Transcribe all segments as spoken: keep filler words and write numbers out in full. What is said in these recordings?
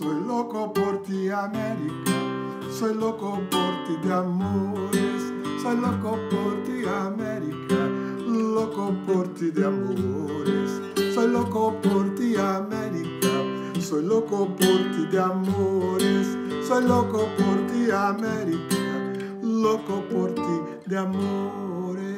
Soy loco por ti, América. Soy loco por ti de amores. Soy loco por ti, América. Loco por ti de amores. Soy loco por ti, América. Soy loco por ti de amores. Soy loco por ti, América. Loco por ti de amores.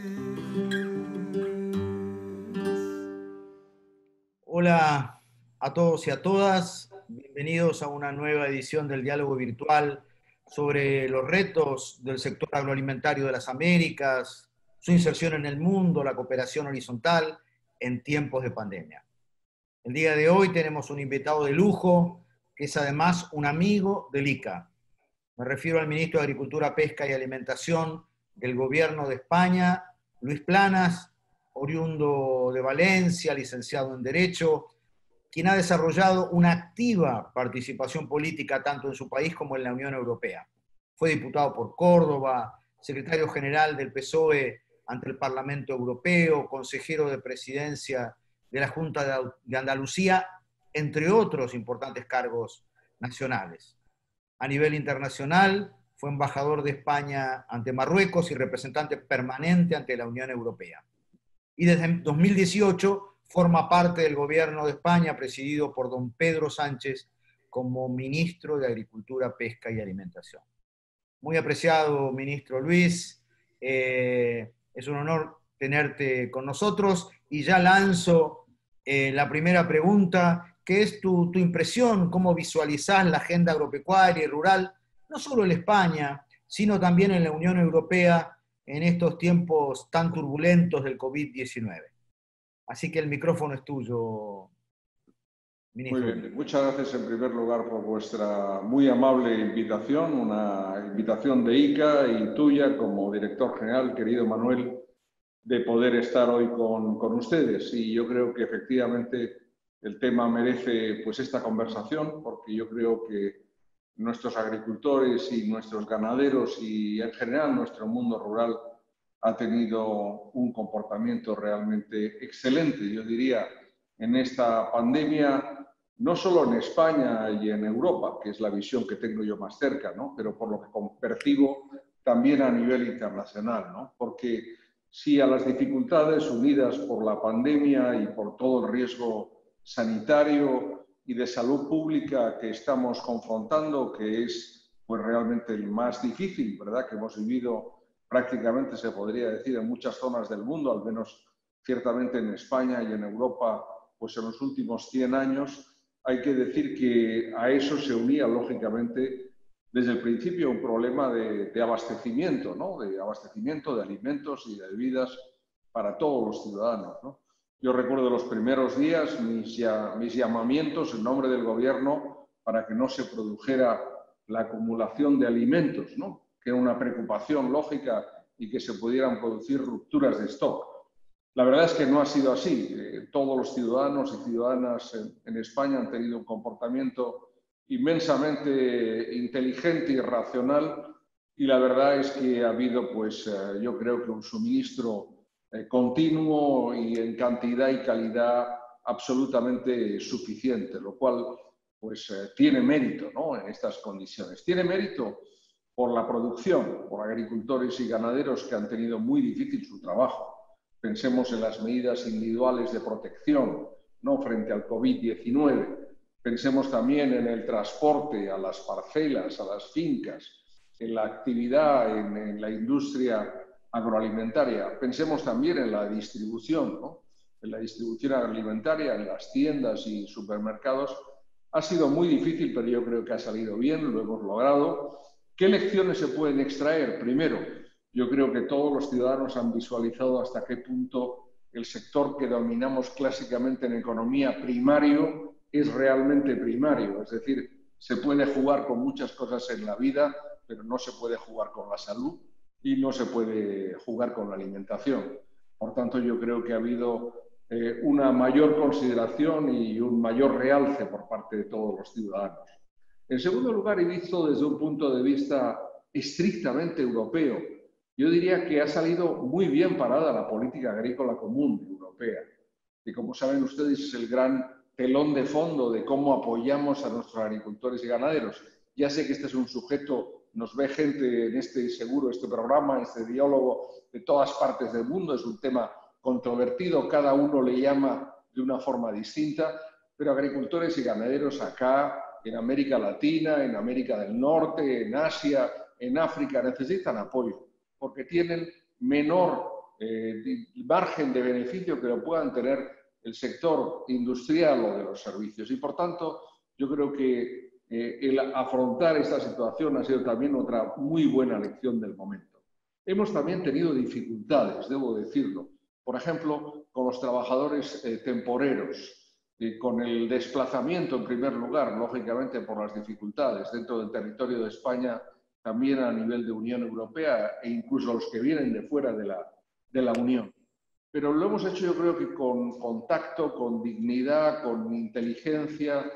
Hola a todos y a todas. Bienvenidos a una nueva edición del Diálogo Virtual sobre los retos del sector agroalimentario de las Américas, su inserción en el mundo, la cooperación horizontal en tiempos de pandemia. El día de hoy tenemos un invitado de lujo, que es además un amigo del I C A. Me refiero al ministro de Agricultura, Pesca y Alimentación del Gobierno de España, Luis Planas, oriundo de Valencia, licenciado en Derecho, quien ha desarrollado una activa participación política tanto en su país como en la Unión Europea. Fue diputado por Córdoba, secretario general del P S O E ante el Parlamento Europeo, consejero de presidencia de la Junta de Andalucía, entre otros importantes cargos nacionales. A nivel internacional, fue embajador de España ante Marruecos y representante permanente ante la Unión Europea. Y desde dos mil dieciocho forma parte del gobierno de España, presidido por don Pedro Sánchez, como ministro de Agricultura, Pesca y Alimentación. Muy apreciado, ministro Luis. Eh, es un honor tenerte con nosotros y ya lanzo eh, la primera pregunta, que es tu, tu impresión, cómo visualizás la agenda agropecuaria y rural, no solo en España, sino también en la Unión Europea en estos tiempos tan turbulentos del COVID diecinueve. Así que el micrófono es tuyo, ministro. Muy bien, muchas gracias en primer lugar por vuestra muy amable invitación, una invitación de I C A y tuya como director general, querido Manuel, de poder estar hoy con, con ustedes. Y yo creo que efectivamente el tema merece pues esta conversación, porque yo creo que nuestros agricultores y nuestros ganaderos y en general nuestro mundo rural ha tenido un comportamiento realmente excelente, yo diría, en esta pandemia, no solo en España y en Europa, que es la visión que tengo yo más cerca, ¿no? Pero por lo que percibo también a nivel internacional, ¿no? Porque si a las dificultades unidas por la pandemia y por todo el riesgo sanitario y de salud pública que estamos confrontando, que es pues realmente el más difícil, ¿verdad?, que hemos vivido prácticamente, se podría decir, en muchas zonas del mundo, al menos ciertamente en España y en Europa, pues en los últimos cien años, hay que decir que a eso se unía, lógicamente, desde el principio un problema de, de abastecimiento, ¿no? De abastecimiento de alimentos y de bebidas para todos los ciudadanos, ¿no? Yo recuerdo los primeros días mis, ya, mis llamamientos en nombre del gobierno para que no se produjera la acumulación de alimentos, ¿no?, que era una preocupación lógica y que se pudieran producir rupturas de stock. La verdad es que no ha sido así. Eh, todos los ciudadanos y ciudadanas en, en España han tenido un comportamiento inmensamente inteligente y racional, y la verdad es que ha habido, pues, eh, yo creo que un suministro eh, continuo y en cantidad y calidad absolutamente suficiente, lo cual, pues, eh, tiene mérito, ¿no?, en estas condiciones. Tiene mérito por la producción, por agricultores y ganaderos que han tenido muy difícil su trabajo. Pensemos en las medidas individuales de protección, ¿no?, frente al COVID diecinueve. Pensemos también en el transporte a las parcelas, a las fincas, en la actividad en, en la industria agroalimentaria. Pensemos también en la distribución, ¿no?, en la distribución agroalimentaria, en las tiendas y supermercados. Ha sido muy difícil, pero yo creo que ha salido bien, lo hemos logrado. ¿Qué lecciones se pueden extraer? Primero, yo creo que todos los ciudadanos han visualizado hasta qué punto el sector que dominamos clásicamente en economía primario es realmente primario. Es decir, se puede jugar con muchas cosas en la vida, pero no se puede jugar con la salud y no se puede jugar con la alimentación. Por tanto, yo creo que ha habido eh, una mayor consideración y un mayor realce por parte de todos los ciudadanos. En segundo lugar, he visto desde un punto de vista estrictamente europeo. Yo diría que ha salido muy bien parada la política agrícola común europea, que, como saben ustedes, es el gran telón de fondo de cómo apoyamos a nuestros agricultores y ganaderos. Ya sé que este es un sujeto, nos ve gente en este seguro, este programa, este diálogo de todas partes del mundo, es un tema controvertido, cada uno le llama de una forma distinta, pero agricultores y ganaderos acá, en América Latina, en América del Norte, en Asia, en África, necesitan apoyo, porque tienen menor eh, margen de beneficio que lo puedan tener el sector industrial o de los servicios. Y por tanto, yo creo que eh, el afrontar esta situación ha sido también otra muy buena lección del momento. Hemos también tenido dificultades, debo decirlo. Por ejemplo, con los trabajadores eh, temporeros, eh, con el desplazamiento en primer lugar, lógicamente por las dificultades dentro del territorio de España, también a nivel de Unión Europea e incluso los que vienen de fuera de la, de la Unión. Pero lo hemos hecho yo creo que con contacto, con dignidad, con inteligencia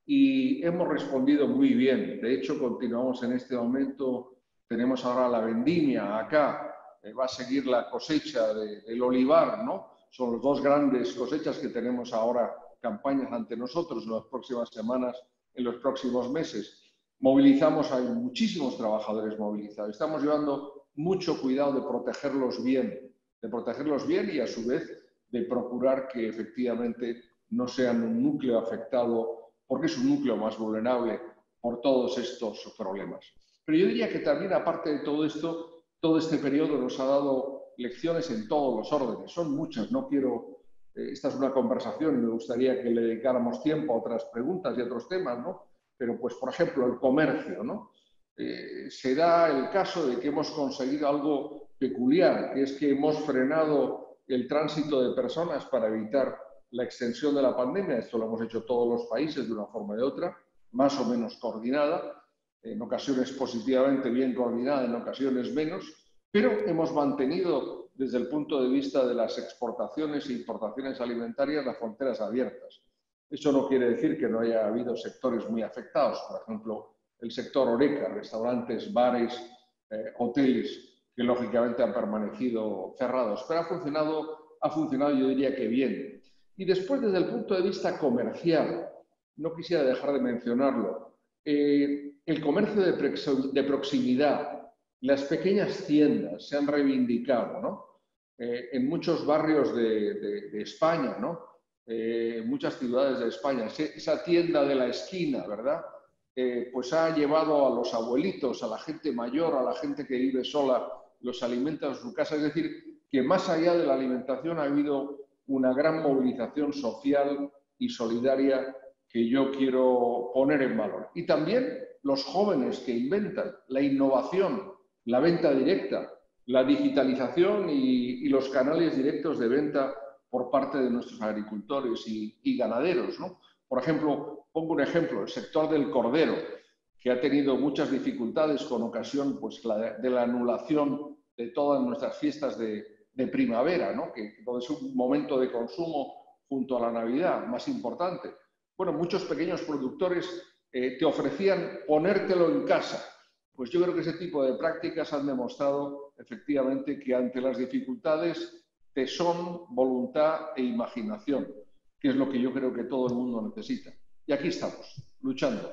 y hemos respondido muy bien. De hecho, continuamos en este momento, tenemos ahora la vendimia acá, eh, va a seguir la cosecha de, del olivar, ¿no? Son las dos grandes cosechas que tenemos ahora, campañas ante nosotros en las próximas semanas, en los próximos meses. Movilizamos, hay muchísimos trabajadores movilizados. Estamos llevando mucho cuidado de protegerlos bien, de protegerlos bien y a su vez de procurar que efectivamente no sean un núcleo afectado, porque es un núcleo más vulnerable por todos estos problemas. Pero yo diría que también, aparte de todo esto, todo este periodo nos ha dado lecciones en todos los órdenes. Son muchas, no quiero... Eh, esta es una conversación y me gustaría que le dedicáramos tiempo a otras preguntas y a otros temas, ¿no? Pero, pues, por ejemplo, el comercio, ¿no? Eh, se da el caso de que hemos conseguido algo peculiar, que es que hemos frenado el tránsito de personas para evitar la extensión de la pandemia. Esto lo hemos hecho todos los países de una forma o de otra, más o menos coordinada, en ocasiones positivamente bien coordinada, en ocasiones menos, pero hemos mantenido desde el punto de vista de las exportaciones e importaciones alimentarias las fronteras abiertas. Eso no quiere decir que no haya habido sectores muy afectados, por ejemplo, el sector horeca, restaurantes, bares, eh, hoteles, que lógicamente han permanecido cerrados, pero ha funcionado, ha funcionado yo diría que bien. Y después, desde el punto de vista comercial, no quisiera dejar de mencionarlo, eh, el comercio de, de proximidad, las pequeñas tiendas se han reivindicado, ¿no? Eh, en muchos barrios de, de, de España, ¿no? Eh, en muchas ciudades de España, esa tienda de la esquina, ¿verdad? Eh, pues ha llevado a los abuelitos, a la gente mayor, a la gente que vive sola, los alimenta en su casa. Es decir, que más allá de la alimentación ha habido una gran movilización social y solidaria que yo quiero poner en valor. Y también los jóvenes que inventan la innovación, la venta directa, la digitalización y, y los canales directos de venta por parte de nuestros agricultores y, y ganaderos, ¿no? Por ejemplo, pongo un ejemplo, el sector del cordero, que ha tenido muchas dificultades con ocasión pues, la, de la anulación de todas nuestras fiestas de, de primavera, ¿no? Que es un momento de consumo junto a la Navidad más importante. Bueno, muchos pequeños productores eh, te ofrecían ponértelo en casa. Pues yo creo que ese tipo de prácticas han demostrado efectivamente que ante las dificultades tesón, voluntad e imaginación, que es lo que yo creo que todo el mundo necesita. Y aquí estamos, luchando.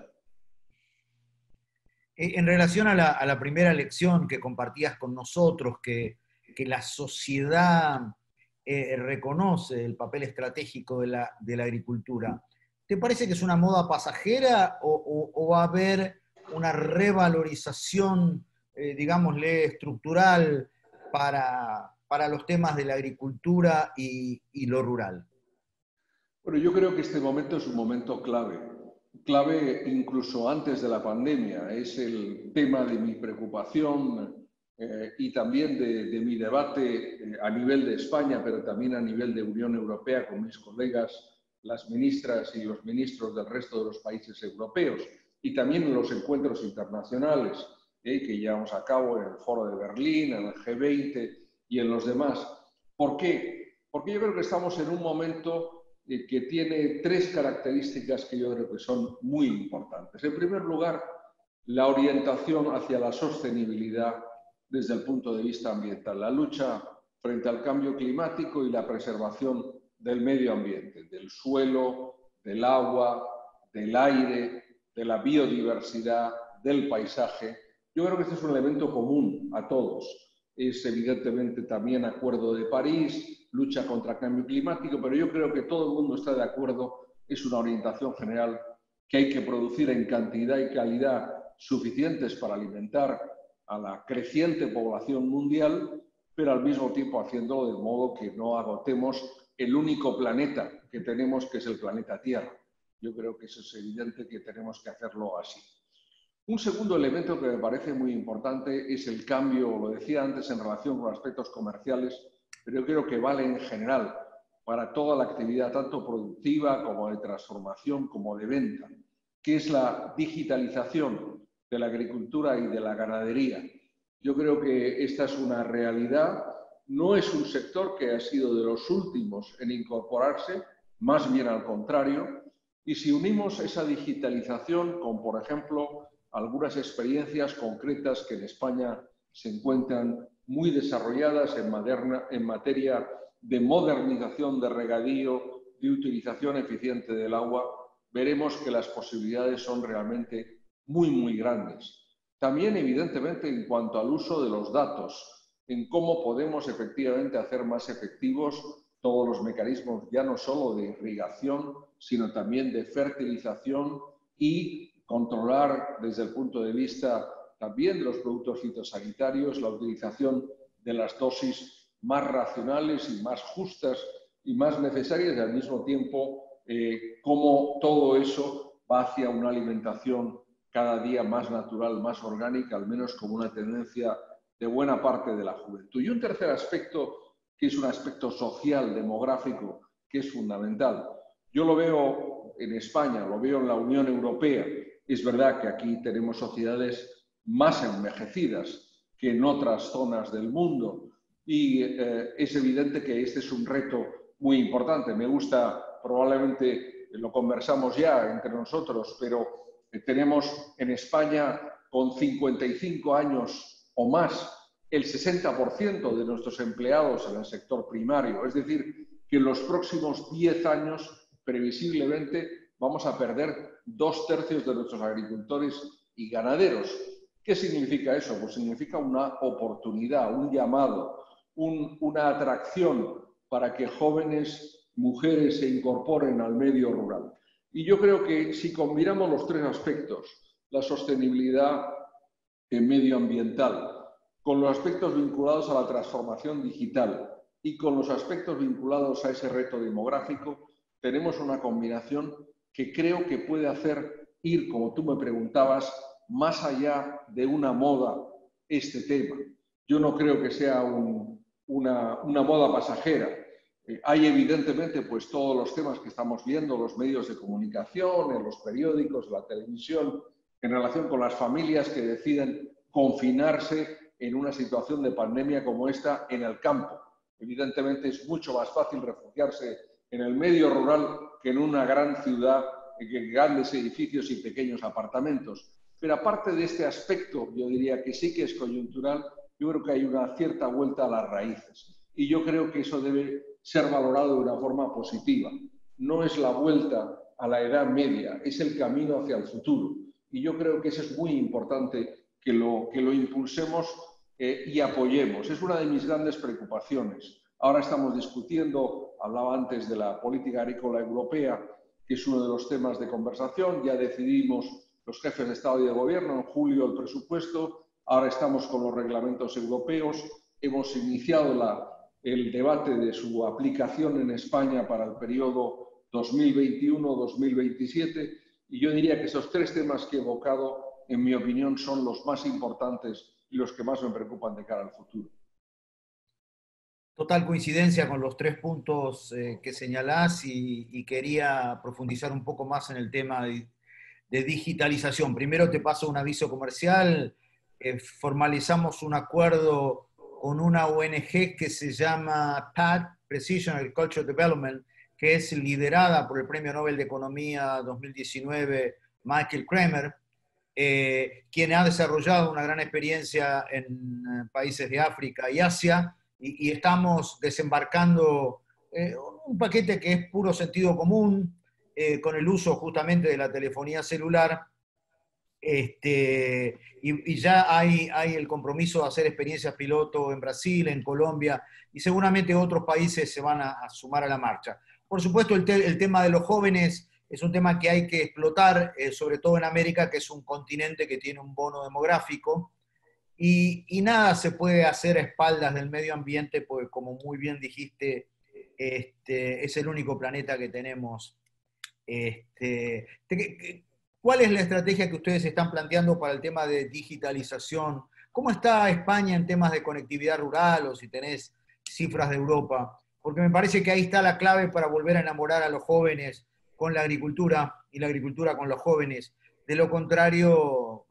En relación a la, a la primera lección que compartías con nosotros, que, que la sociedad eh, reconoce el papel estratégico de la, de la agricultura, ¿te parece que es una moda pasajera o, o, o va a haber una revalorización, eh, digámosle, estructural para, para los temas de la agricultura y, y lo rural? Bueno, yo creo que este momento es un momento clave, clave incluso antes de la pandemia. Es el tema de mi preocupación eh, y también de, de mi debate eh, a nivel de España, pero también a nivel de Unión Europea con mis colegas, las ministras y los ministros del resto de los países europeos, y también en los encuentros internacionales eh, que llevamos a cabo en el Foro de Berlín, en el G veinte y en los demás. ¿Por qué? Porque yo creo que estamos en un momento que tiene tres características que yo creo que son muy importantes. En primer lugar, la orientación hacia la sostenibilidad desde el punto de vista ambiental, la lucha frente al cambio climático y la preservación del medio ambiente, del suelo, del agua, del aire, de la biodiversidad, del paisaje. Yo creo que este es un elemento común a todos. Es evidentemente también Acuerdo de París, lucha contra el cambio climático, pero yo creo que todo el mundo está de acuerdo, es una orientación general que hay que producir en cantidad y calidad suficientes para alimentar a la creciente población mundial, pero al mismo tiempo haciéndolo de modo que no agotemos el único planeta que tenemos, que es el planeta Tierra. Yo creo que eso es evidente que tenemos que hacerlo así. Un segundo elemento que me parece muy importante es el cambio, lo decía antes en relación con aspectos comerciales, pero yo creo que vale en general para toda la actividad, tanto productiva como de transformación, como de venta, que es la digitalización de la agricultura y de la ganadería. Yo creo que esta es una realidad, no es un sector que ha sido de los últimos en incorporarse, más bien al contrario, y si unimos esa digitalización con, por ejemplo, algunas experiencias concretas que en España se encuentran muy desarrolladas en, moderna, en materia de modernización de regadío, de utilización eficiente del agua, veremos que las posibilidades son realmente muy, muy grandes. También, evidentemente, en cuanto al uso de los datos, en cómo podemos efectivamente hacer más efectivos todos los mecanismos, ya no solo de irrigación, sino también de fertilización y controlar desde el punto de vista también de los productos fitosanitarios la utilización de las dosis más racionales y más justas y más necesarias, y al mismo tiempo eh, cómo todo eso va hacia una alimentación cada día más natural, más orgánica, al menos como una tendencia de buena parte de la juventud. Y un tercer aspecto, que es un aspecto social, demográfico, que es fundamental. Yo lo veo en España, lo veo en la Unión Europea. Es verdad que aquí tenemos sociedades más envejecidas que en otras zonas del mundo y eh, es evidente que este es un reto muy importante. Me gusta, probablemente lo conversamos ya entre nosotros, pero eh, tenemos en España con cincuenta y cinco años o más el sesenta por ciento de nuestros empleados en el sector primario. Es decir, que en los próximos diez años, previsiblemente, vamos a perder dos tercios de nuestros agricultores y ganaderos. ¿Qué significa eso? Pues significa una oportunidad, un llamado, un, una atracción para que jóvenes, mujeres se incorporen al medio rural. Y yo creo que si combinamos los tres aspectos, la sostenibilidad medioambiental, con los aspectos vinculados a la transformación digital y con los aspectos vinculados a ese reto demográfico, tenemos una combinación que creo que puede hacer ir, como tú me preguntabas, más allá de una moda este tema. Yo no creo que sea un, una, una moda pasajera. Eh, hay evidentemente pues, todos los temas que estamos viendo, los medios de comunicación, en los periódicos, la televisión, en relación con las familias que deciden confinarse en una situación de pandemia como esta en el campo. Evidentemente es mucho más fácil refugiarse en el medio rural que en una gran ciudad, en grandes edificios y pequeños apartamentos. Pero aparte de este aspecto, yo diría que sí que es coyuntural, yo creo que hay una cierta vuelta a las raíces. Y yo creo que eso debe ser valorado de una forma positiva. No es la vuelta a la edad media, es el camino hacia el futuro. Y yo creo que eso es muy importante que lo, que lo impulsemos eh, y apoyemos. Es una de mis grandes preocupaciones. Ahora estamos discutiendo, hablaba antes de la política agrícola europea, que es uno de los temas de conversación. Ya decidimos los jefes de Estado y de Gobierno en julio el presupuesto. Ahora estamos con los reglamentos europeos. Hemos iniciado la, el debate de su aplicación en España para el periodo dos mil veintiuno dos mil veintisiete. Y yo diría que esos tres temas que he evocado, en mi opinión, son los más importantes y los que más me preocupan de cara al futuro. Total coincidencia con los tres puntos eh, que señalás y, y quería profundizar un poco más en el tema de, de digitalización. Primero te paso un aviso comercial. Eh, formalizamos un acuerdo con una O N G que se llama P A D, Precision Agricultural Development, que es liderada por el Premio Nobel de Economía dos mil diecinueve, Michael Kremer, eh, quien ha desarrollado una gran experiencia en eh, países de África y Asia, y, y estamos desembarcando eh, un paquete que es puro sentido común, eh, con el uso justamente de la telefonía celular. Este, y, y ya hay, hay el compromiso de hacer experiencias piloto en Brasil, en Colombia, y seguramente otros países se van a, a sumar a la marcha. Por supuesto, el, te, el tema de los jóvenes es un tema que hay que explotar, eh, sobre todo en América, que es un continente que tiene un bono demográfico, y, y nada se puede hacer a espaldas del medio ambiente, porque como muy bien dijiste, este, es el único planeta que tenemos. Este, te, ¿Cuál es la estrategia que ustedes están planteando para el tema de digitalización? ¿Cómo está España en temas de conectividad rural o si tenés cifras de Europa? Porque me parece que ahí está la clave para volver a enamorar a los jóvenes con la agricultura y la agricultura con los jóvenes. De lo contrario,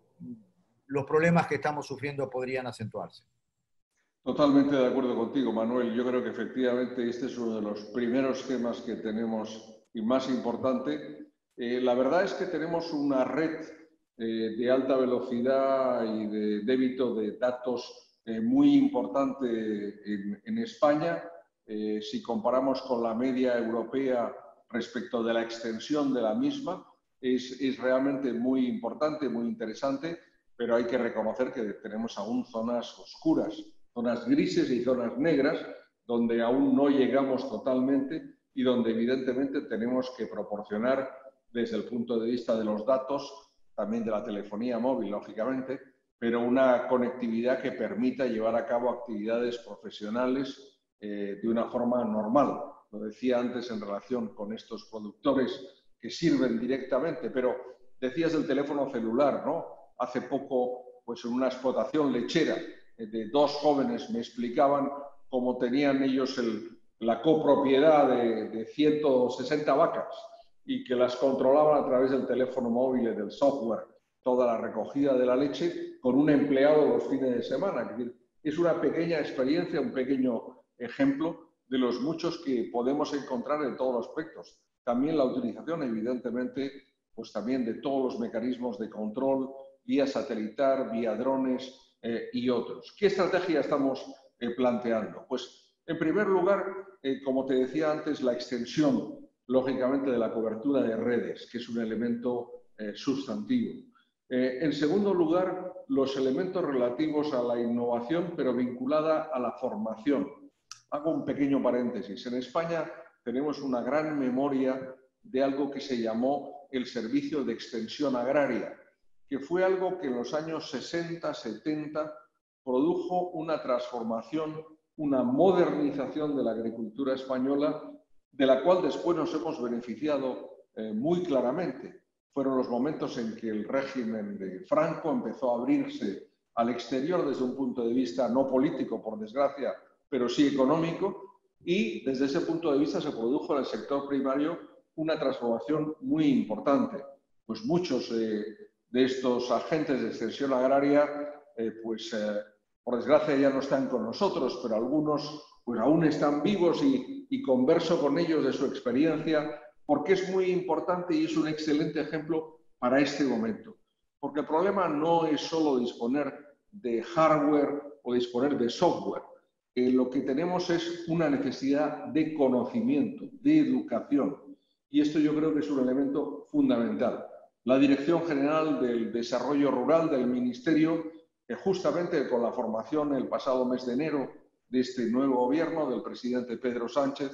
los problemas que estamos sufriendo podrían acentuarse. Totalmente de acuerdo contigo, Manuel. Yo creo que efectivamente este es uno de los primeros temas que tenemos y más importante. Eh, la verdad es que tenemos una red eh, de alta velocidad y de débito de datos eh, muy importante en, en España. Eh, si comparamos con la media europea respecto de la extensión de la misma, es, es realmente muy importante, muy interesante, pero hay que reconocer que tenemos aún zonas oscuras, zonas grises y zonas negras, donde aún no llegamos totalmente y donde evidentemente tenemos que proporcionar desde el punto de vista de los datos, también de la telefonía móvil, lógicamente, pero una conectividad que permita llevar a cabo actividades profesionales eh, de una forma normal. Lo decía antes en relación con estos productores que sirven directamente, pero decías del teléfono celular, ¿no? Hace poco, pues en una explotación lechera de dos jóvenes me explicaban cómo tenían ellos el, la copropiedad de, de ciento sesenta vacas y que las controlaban a través del teléfono móvil y del software, toda la recogida de la leche con un empleado los fines de semana. Es decir, es una pequeña experiencia, un pequeño ejemplo de los muchos que podemos encontrar en todos los aspectos. También la utilización, evidentemente, pues también de todos los mecanismos de control, vía satelital, vía drones eh, y otros. ¿Qué estrategia estamos eh, planteando? Pues, en primer lugar, eh, como te decía antes, la extensión, lógicamente, de la cobertura de redes, que es un elemento eh, sustantivo. Eh, en segundo lugar, los elementos relativos a la innovación, pero vinculada a la formación. Hago un pequeño paréntesis. En España tenemos una gran memoria de algo que se llamó el Servicio de Extensión Agraria, que fue algo que en los años sesenta, setenta produjo una transformación, una modernización de la agricultura española, de la cual después nos hemos beneficiado eh, muy claramente. Fueron los momentos en que el régimen de Franco empezó a abrirse al exterior desde un punto de vista no político, por desgracia, pero sí económico, y desde ese punto de vista se produjo en el sector primario una transformación muy importante. Pues muchos eh, de estos agentes de extensión agraria, eh, pues eh, por desgracia ya no están con nosotros, pero algunos pues aún están vivos y, y converso con ellos de su experiencia, porque es muy importante y es un excelente ejemplo para este momento. Porque el problema no es solo disponer de hardware o disponer de software. Eh, lo que tenemos es una necesidad de conocimiento, de educación. Y esto yo creo que es un elemento fundamental. La Dirección General del Desarrollo Rural del Ministerio, eh, justamente con la formación el pasado mes de enero de este nuevo gobierno del presidente Pedro Sánchez,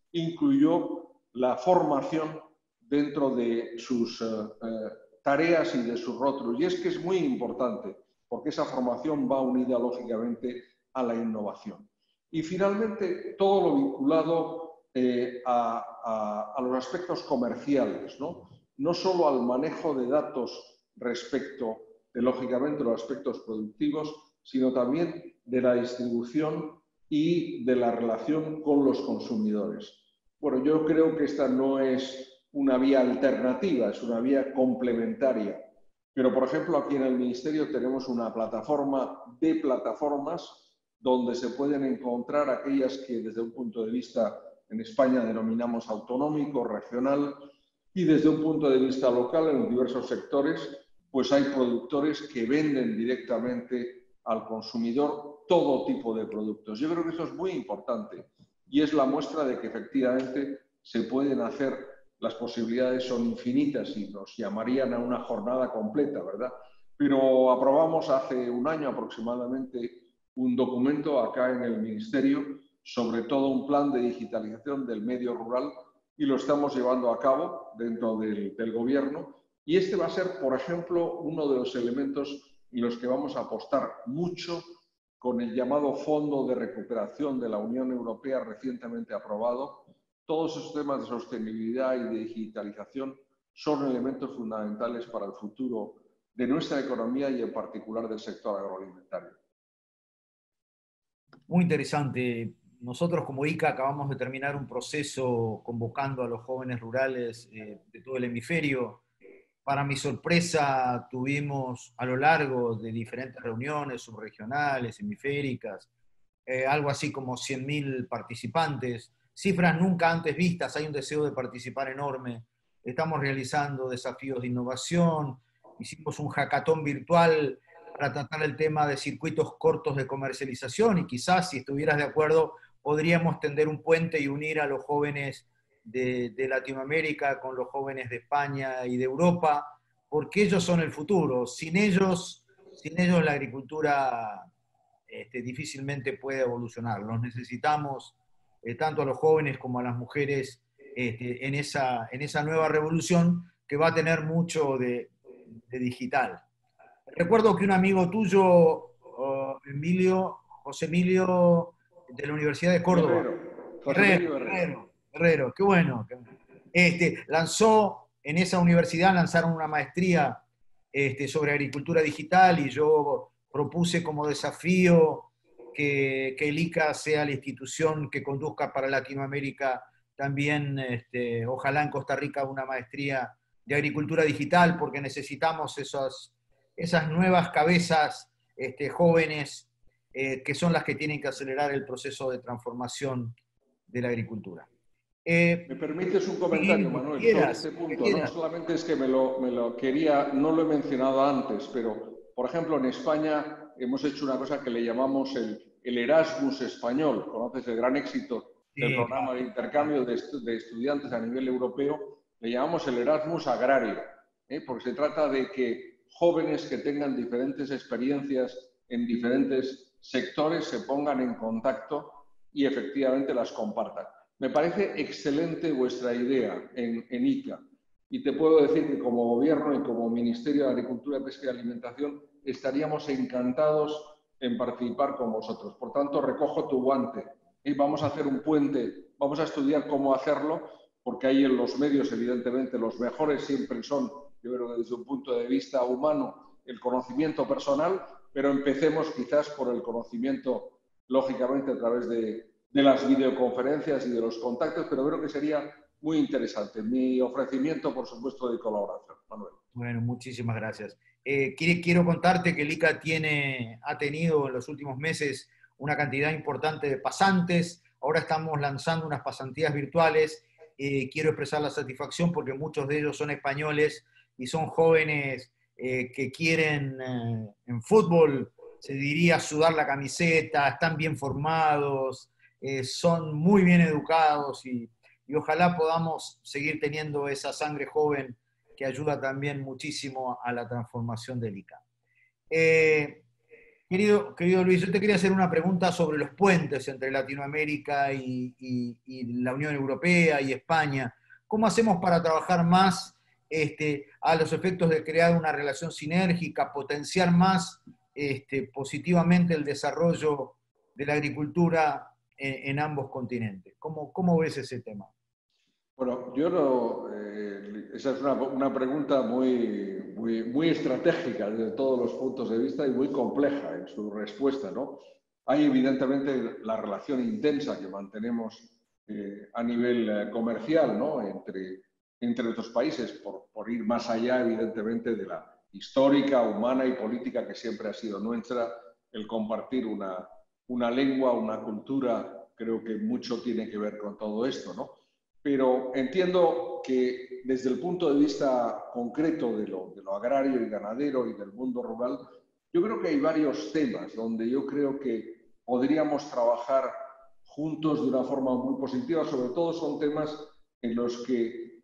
incluyó la formación dentro de sus eh, eh, tareas y de sus rótulos. Y es que es muy importante, porque esa formación va unida, lógicamente, a la innovación. Y finalmente, todo lo vinculado eh, a, a, a los aspectos comerciales, ¿no? No solo al manejo de datos respecto de, lógicamente, los aspectos productivos, sino también de la distribución y de la relación con los consumidores. Bueno, yo creo que esta no es una vía alternativa, es una vía complementaria. Pero, por ejemplo, aquí en el Ministerio tenemos una plataforma de plataformas donde se pueden encontrar aquellas que desde un punto de vista en España denominamos autonómico, regional, y desde un punto de vista local en los diversos sectores, pues hay productores que venden directamente al consumidor todo tipo de productos. Yo creo que eso es muy importante y es la muestra de que efectivamente se pueden hacer las posibilidades son infinitas y nos llamarían a una jornada completa, ¿verdad? Pero aprobamos hace un año aproximadamente un documento acá en el Ministerio sobre todo un plan de digitalización del medio rural y lo estamos llevando a cabo dentro del, del Gobierno. Y este va a ser, por ejemplo, uno de los elementos en los que vamos a apostar mucho con el llamado Fondo de Recuperación de la Unión Europea recientemente aprobado. Todos esos temas de sostenibilidad y de digitalización son elementos fundamentales para el futuro de nuestra economía y en particular del sector agroalimentario. Muy interesante. Nosotros como I C A acabamos de terminar un proceso convocando a los jóvenes rurales eh, de todo el hemisferio. Para mi sorpresa, tuvimos a lo largo de diferentes reuniones subregionales, hemisféricas, eh, algo así como cien mil participantes, cifras nunca antes vistas. Hay un deseo de participar enorme. Estamos realizando desafíos de innovación, hicimos un hackathon virtual para tratar el tema de circuitos cortos de comercialización y quizás, si estuvieras de acuerdo, podríamos tender un puente y unir a los jóvenes de, de Latinoamérica con los jóvenes de España y de Europa, porque ellos son el futuro. Sin ellos, sin ellos la agricultura este, difícilmente puede evolucionar. Los necesitamos eh, tanto a los jóvenes como a las mujeres este, en, esa, en esa nueva revolución que va a tener mucho de, de digital. Recuerdo que un amigo tuyo, uh, Emilio, José Emilio, de la Universidad de Córdoba, Guerrero, José Guerrero, Guerrero. Guerrero, Guerrero, qué bueno, este, lanzó, en esa universidad lanzaron una maestría este, sobre agricultura digital y yo propuse como desafío que, que el I C A sea la institución que conduzca para Latinoamérica también, este, ojalá en Costa Rica, una maestría de agricultura digital, porque necesitamos esas, esas nuevas cabezas este, jóvenes eh, que son las que tienen que acelerar el proceso de transformación de la agricultura. Eh, ¿Me permites un comentario, sí, Manuel, quieras, sobre este punto? No solamente es que me lo, me lo quería, no lo he mencionado antes, pero, por ejemplo, en España hemos hecho una cosa que le llamamos el, el Erasmus español. ¿Conoces el gran éxito del sí, programa claro. de intercambio de, estu de estudiantes a nivel europeo? Le llamamos el Erasmus agrario, ¿eh? Porque se trata de que jóvenes que tengan diferentes experiencias en diferentes sectores se pongan en contacto y efectivamente las compartan. Me parece excelente vuestra idea en, en I C A y te puedo decir que como Gobierno y como Ministerio de Agricultura, Pesca y Alimentación estaríamos encantados en participar con vosotros. Por tanto, recojo tu guante y vamos a hacer un puente, vamos a estudiar cómo hacerlo, porque ahí en los medios, evidentemente, los mejores siempre son, yo creo que desde un punto de vista humano, el conocimiento personal, pero empecemos quizás por el conocimiento, lógicamente, a través de, de las videoconferencias y de los contactos, pero creo que sería muy interesante. Mi ofrecimiento, por supuesto, de colaboración. Manuel. Bueno, muchísimas gracias. Eh, quiero contarte que el I C A tiene, ha tenido en los últimos meses una cantidad importante de pasantes. Ahora estamos lanzando unas pasantías virtuales. Eh, quiero expresar la satisfacción porque muchos de ellos son españoles y son jóvenes eh, que quieren eh, en fútbol, se diría, sudar la camiseta, están bien formados, eh, son muy bien educados y, y ojalá podamos seguir teniendo esa sangre joven que ayuda también muchísimo a la transformación del I C A. Eh, querido, querido Luis, yo te quería hacer una pregunta sobre los puentes entre Latinoamérica y, y, y la Unión Europea y España. ¿Cómo hacemos para trabajar más este, a los efectos de crear una relación sinérgica, potenciar más este, positivamente el desarrollo de la agricultura en, en ambos continentes? ¿Cómo, cómo ves ese tema? Bueno, yo no, eh, esa es una, una pregunta muy, muy, muy estratégica desde todos los puntos de vista y muy compleja en su respuesta, ¿no? Hay evidentemente la relación intensa que mantenemos eh, a nivel eh, comercial, ¿no? entre, entre nuestros países, por, por ir más allá evidentemente de la histórica, humana y política que siempre ha sido nuestra, el compartir una, una lengua, una cultura, creo que mucho tiene que ver con todo esto, ¿no? Pero entiendo que desde el punto de vista concreto de lo, de lo agrario y ganadero y del mundo rural, yo creo que hay varios temas donde yo creo que podríamos trabajar juntos de una forma muy positiva. Sobre todo son temas en los que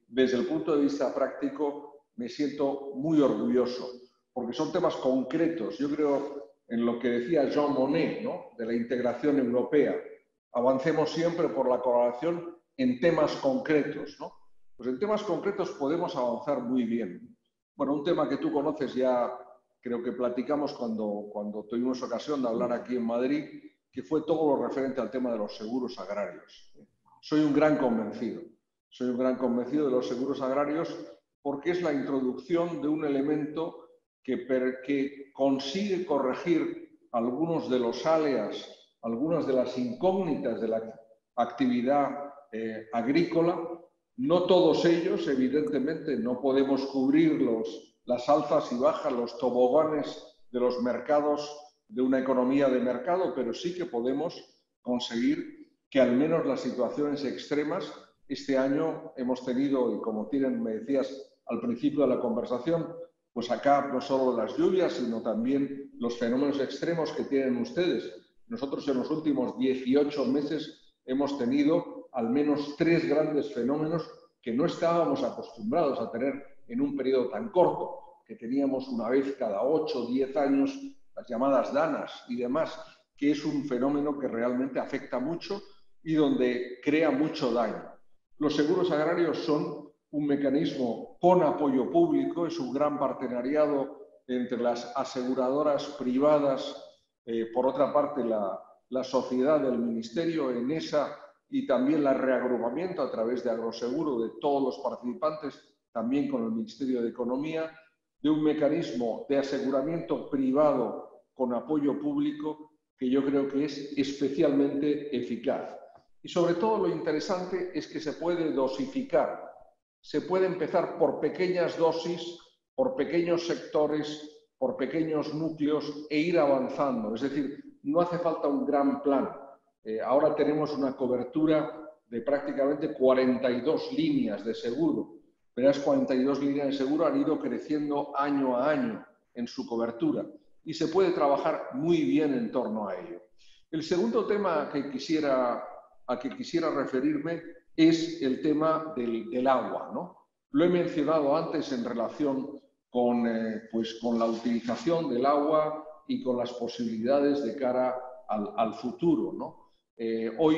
desde el punto de vista práctico, me siento muy orgulloso, porque son temas concretos. Yo creo en lo que decía Jean Monnet, ¿no?, de la integración europea. Avancemos siempre por la colaboración en temas concretos, ¿no? Pues en temas concretos podemos avanzar muy bien. Bueno, un tema que tú conoces ya, creo que platicamos cuando, cuando tuvimos ocasión de hablar aquí en Madrid, que fue todo lo referente al tema de los seguros agrarios. Soy un gran convencido, soy un gran convencido de los seguros agrarios porque es la introducción de un elemento que, per, que consigue corregir algunos de los alias, algunas de las incógnitas de la actividad eh, agrícola. No todos ellos, evidentemente, no podemos cubrir los, las alzas y bajas, los toboganes de los mercados, de una economía de mercado, pero sí que podemos conseguir que al menos las situaciones extremas, este año hemos tenido, y como tienen, me decías al principio de la conversación, pues acá no solo las lluvias, sino también los fenómenos extremos que tienen ustedes. Nosotros en los últimos dieciocho meses hemos tenido al menos tres grandes fenómenos que no estábamos acostumbrados a tener en un periodo tan corto, que teníamos una vez cada ocho o diez años, las llamadas danas y demás, que es un fenómeno que realmente afecta mucho y donde crea mucho daño. Los seguros agrarios son un mecanismo con apoyo público, es un gran partenariado entre las aseguradoras privadas, eh, por otra parte la, la sociedad del ministerio en esa y también el reagrupamiento a través de Agroseguro de todos los participantes, también con el Ministerio de Economía, de un mecanismo de aseguramiento privado con apoyo público que yo creo que es especialmente eficaz. Y sobre todo lo interesante es que se puede dosificar. Se puede empezar por pequeñas dosis, por pequeños sectores, por pequeños núcleos e ir avanzando. Es decir, no hace falta un gran plan. Eh, ahora tenemos una cobertura de prácticamente cuarenta y dos líneas de seguro, pero esas cuarenta y dos líneas de seguro han ido creciendo año a año en su cobertura y se puede trabajar muy bien en torno a ello. El segundo tema que quisiera, a que quisiera referirme es el tema del, del agua, ¿no? Lo he mencionado antes en relación con, eh, pues, con la utilización del agua y con las posibilidades de cara al, al futuro, ¿no? Eh, hoy,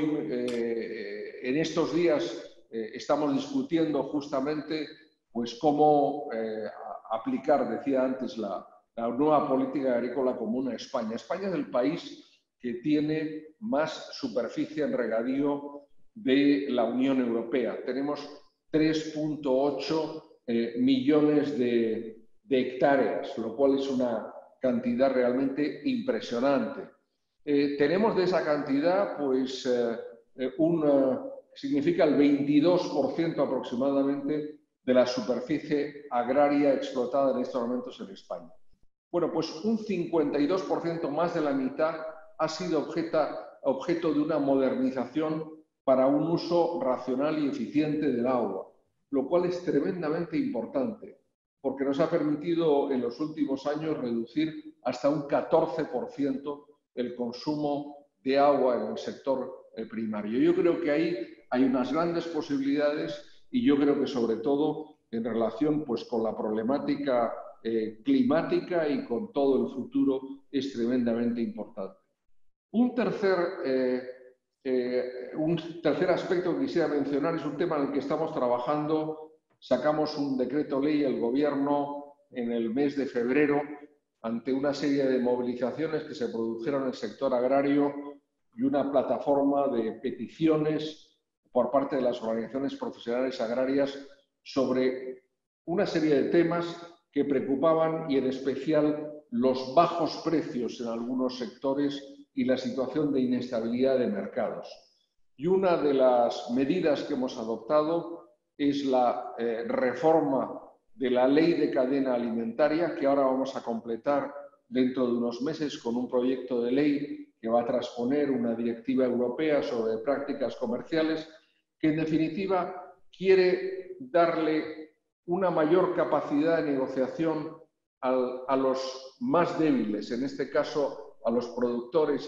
eh, en estos días, eh, estamos discutiendo justamente pues, cómo eh, aplicar, decía antes, la, la nueva política agrícola común a España. España es el país que tiene más superficie en regadío de la Unión Europea. Tenemos tres punto ocho eh, millones de, de hectáreas, lo cual es una cantidad realmente impresionante. Eh, tenemos de esa cantidad, pues, eh, un, uh, significa el veintidós por ciento aproximadamente de la superficie agraria explotada en estos momentos en España. Bueno, pues un cincuenta y dos por ciento, más de la mitad, ha sido objeta, objeto de una modernización para un uso racional y eficiente del agua, lo cual es tremendamente importante, porque nos ha permitido en los últimos años reducir hasta un catorce por ciento el consumo de agua en el sector primario. Yo creo que ahí hay unas grandes posibilidades y yo creo que sobre todo en relación pues, con la problemática eh, climática y con todo el futuro es tremendamente importante. Un tercer, eh, eh, un tercer aspecto que quisiera mencionar es un tema en el que estamos trabajando. Sacamos un decreto ley el Gobierno en el mes de febrero ante una serie de movilizaciones que se produjeron en el sector agrario y una plataforma de peticiones por parte de las organizaciones profesionales agrarias sobre una serie de temas que preocupaban y en especial los bajos precios en algunos sectores y la situación de inestabilidad de mercados. Y una de las medidas que hemos adoptado es la eh, reforma de la Ley de Cadena Alimentaria, que ahora vamos a completar dentro de unos meses con un proyecto de ley que va a transponer una directiva europea sobre prácticas comerciales, que en definitiva quiere darle una mayor capacidad de negociación al, a los más débiles, en este caso a los productores,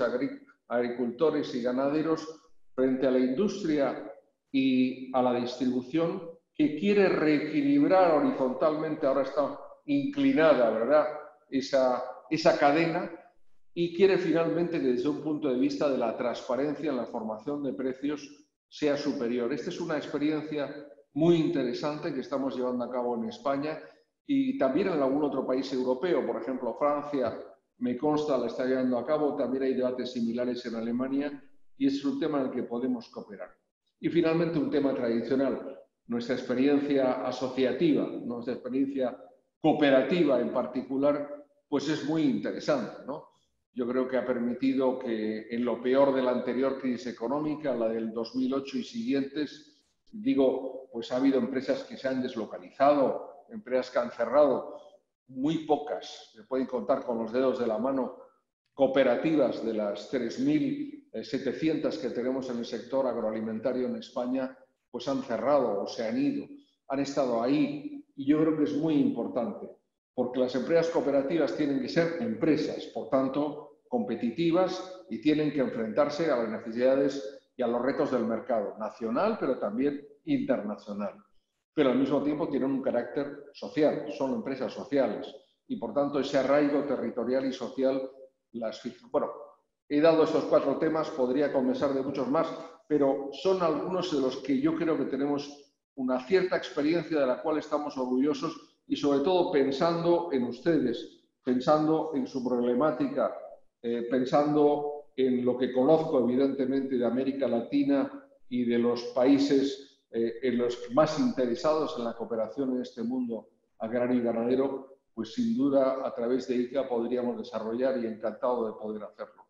agricultores y ganaderos, frente a la industria y a la distribución, que quiere reequilibrar horizontalmente, ahora está inclinada, ¿verdad?, esa, esa cadena, y quiere finalmente que desde un punto de vista de la transparencia en la formación de precios sea superior. Esta es una experiencia muy interesante que estamos llevando a cabo en España y también en algún otro país europeo. Por ejemplo, Francia, me consta, la está llevando a cabo. También hay debates similares en Alemania y es un tema en el que podemos cooperar. Y finalmente un tema tradicional, nuestra experiencia asociativa, nuestra experiencia cooperativa en particular, pues es muy interesante, ¿no? Yo creo que ha permitido que en lo peor de la anterior crisis económica, la del dos mil ocho y siguientes, digo, pues ha habido empresas que se han deslocalizado, empresas que han cerrado, muy pocas, se pueden contar con los dedos de la mano, cooperativas de las tres mil setecientas que tenemos en el sector agroalimentario en España, pues han cerrado o se han ido, han estado ahí, y yo creo que es muy importante, porque las empresas cooperativas tienen que ser empresas, por tanto, competitivas, y tienen que enfrentarse a las necesidades y a los retos del mercado nacional, pero también internacional. Pero al mismo tiempo tienen un carácter social, son empresas sociales, y por tanto ese arraigo territorial y social las fija. Bueno, he dado estos cuatro temas, podría comenzar de muchos más, pero son algunos de los que yo creo que tenemos una cierta experiencia de la cual estamos orgullosos, y sobre todo pensando en ustedes, pensando en su problemática, eh, pensando en lo que conozco evidentemente de América Latina y de los países eh, en los más interesados en la cooperación en este mundo agrario y ganadero, pues sin duda a través de I C A podríamos desarrollar, y encantado de poder hacerlo.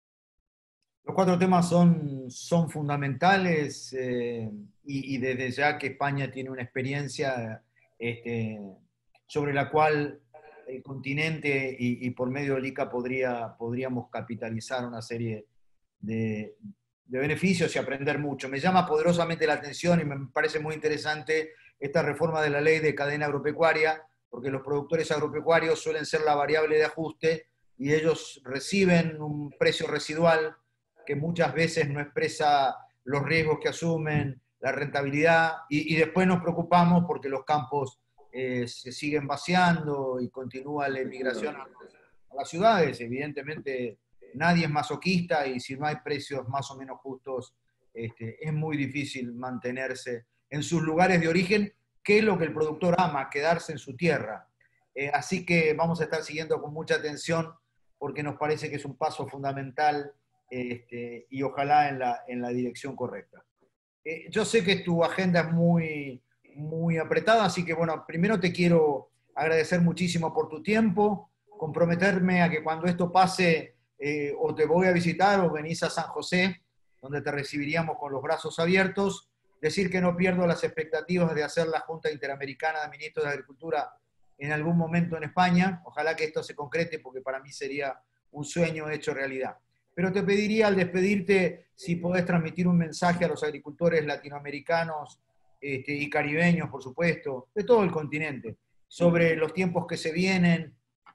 Los cuatro temas son, son fundamentales eh, y, y desde ya que España tiene una experiencia este, sobre la cual el continente y, y por medio del I C A podría, podríamos capitalizar una serie de, de beneficios y aprender mucho. Me llama poderosamente la atención y me parece muy interesante esta reforma de la ley de cadena agropecuaria, porque los productores agropecuarios suelen ser la variable de ajuste y ellos reciben un precio residual que muchas veces no expresa los riesgos que asumen, la rentabilidad, y, y después nos preocupamos porque los campos eh, se siguen vaciando y continúa la emigración a, a las ciudades. Evidentemente nadie es masoquista y si no hay precios más o menos justos, este, es muy difícil mantenerse en sus lugares de origen, que es lo que el productor ama, quedarse en su tierra. Eh, así que vamos a estar siguiendo con mucha atención porque nos parece que es un paso fundamental Este, y ojalá en la, en la dirección correcta. Eh, yo sé que tu agenda es muy, muy apretada, así que bueno, primero te quiero agradecer muchísimo por tu tiempo, comprometerme a que cuando esto pase eh, o te voy a visitar o venís a San José, donde te recibiríamos con los brazos abiertos, decir que no pierdo las expectativas de hacer la Junta Interamericana de Ministros de Agricultura en algún momento en España, ojalá que esto se concrete porque para mí sería un sueño hecho realidad. Pero te pediría al despedirte si podés transmitir un mensaje a los agricultores latinoamericanos este, y caribeños, por supuesto, de todo el continente, sobre los tiempos que se vienen.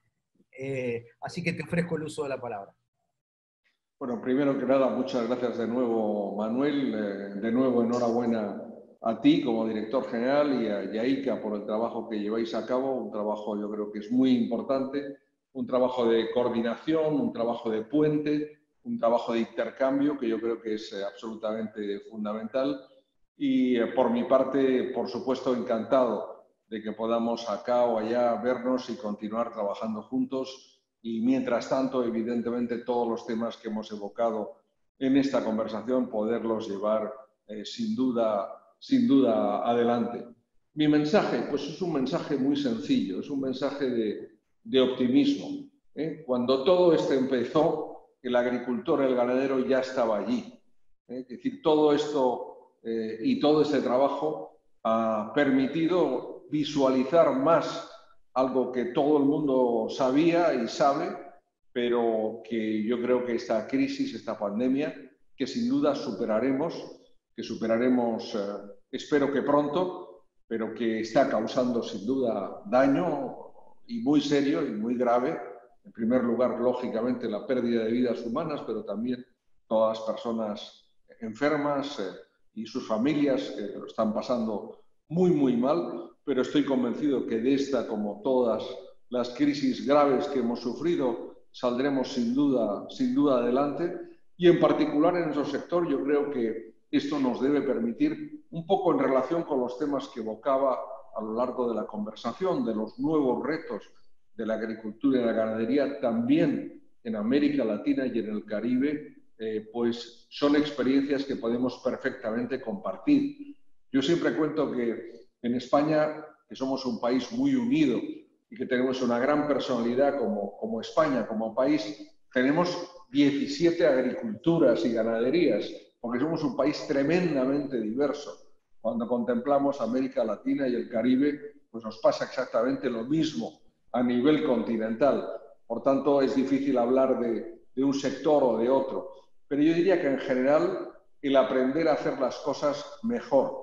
Eh, así que te ofrezco el uso de la palabra. Bueno, primero que nada, muchas gracias de nuevo, Manuel. Eh, de nuevo, enhorabuena a ti como director general y a, y a I C A por el trabajo que lleváis a cabo. Un trabajo yo creo que es muy importante, un trabajo de coordinación, un trabajo de puente, un trabajo de intercambio que yo creo que es eh, absolutamente fundamental. Y eh, por mi parte, por supuesto, encantado de que podamos acá o allá vernos y continuar trabajando juntos. Y mientras tanto, evidentemente, todos los temas que hemos evocado en esta conversación, poderlos llevar eh, sin duda, sin duda adelante. Mi mensaje, pues es un mensaje muy sencillo, es un mensaje de, de optimismo. ¿eh? Cuando todo esto empezó, el agricultor, el ganadero ya estaba allí. ¿eh? Es decir, todo esto eh, y todo este trabajo ha permitido visualizar más algo que todo el mundo sabía y sabe, pero que yo creo que esta crisis, esta pandemia, que sin duda superaremos, que superaremos, eh, espero que pronto, pero que está causando sin duda daño y muy serio y muy grave. En primer lugar, lógicamente, la pérdida de vidas humanas, pero también todas las personas enfermas eh, y sus familias que lo están pasando muy, muy mal, pero estoy convencido que de esta, como todas las crisis graves que hemos sufrido, saldremos sin duda, sin duda adelante. Y en particular en nuestro sector, yo creo que esto nos debe permitir, un poco en relación con los temas que evocaba a lo largo de la conversación, de los nuevos retos de la agricultura y la ganadería, también en América Latina y en el Caribe, eh, pues son experiencias que podemos perfectamente compartir. Yo siempre cuento que en España, que somos un país muy unido y que tenemos una gran personalidad como, como España, como país, tenemos diecisiete agriculturas y ganaderías, porque somos un país tremendamente diverso. Cuando contemplamos América Latina y el Caribe, pues nos pasa exactamente lo mismo a nivel continental. Por tanto, es difícil hablar de, de un sector o de otro. Pero yo diría que en general el aprender a hacer las cosas mejor,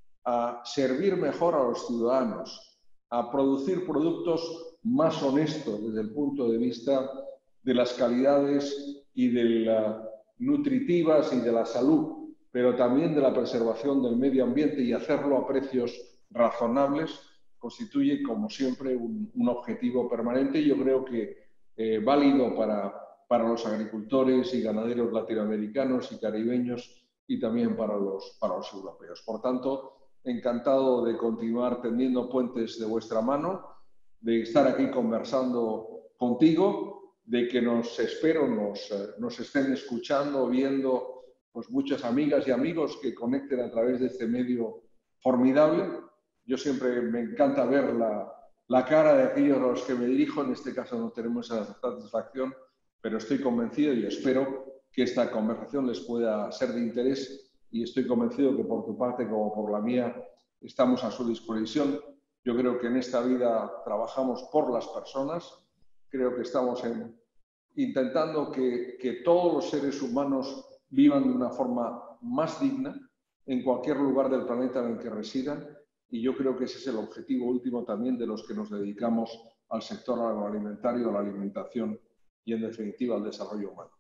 a servir mejor a los ciudadanos, a producir productos más honestos desde el punto de vista de las calidades y de las nutritivas y de la salud, pero también de la preservación del medio ambiente y hacerlo a precios razonables, constituye, como siempre, un, un objetivo permanente. Yo creo que eh, válido para, para los agricultores y ganaderos latinoamericanos y caribeños y también para los, para los europeos. Por tanto, encantado de continuar tendiendo puentes de vuestra mano, de estar aquí conversando contigo, de que nos espero, nos, nos estén escuchando, viendo pues muchas amigas y amigos que conecten a través de este medio formidable. Yo siempre me encanta ver la, la cara de aquellos a los que me dirijo. En este caso no tenemos esa satisfacción, pero estoy convencido y espero que esta conversación les pueda ser de interés, y estoy convencido que por tu parte como por la mía estamos a su disposición. Yo creo que en esta vida trabajamos por las personas, creo que estamos en, intentando que, que todos los seres humanos vivan de una forma más digna en cualquier lugar del planeta en el que residan, y yo creo que ese es el objetivo último también de los que nos dedicamos al sector agroalimentario, a la alimentación y, en definitiva, al desarrollo humano.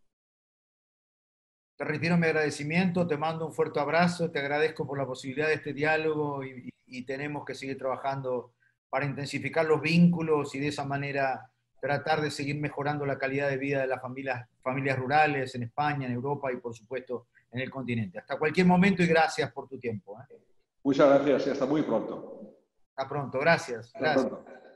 Te retiro mi agradecimiento, te mando un fuerte abrazo, te agradezco por la posibilidad de este diálogo y, y, y tenemos que seguir trabajando para intensificar los vínculos y de esa manera tratar de seguir mejorando la calidad de vida de las familias, familias rurales en España, en Europa y por supuesto en el continente. Hasta cualquier momento y gracias por tu tiempo. ¿eh? Muchas gracias y hasta muy pronto. Hasta pronto, gracias. Hasta gracias. pronto.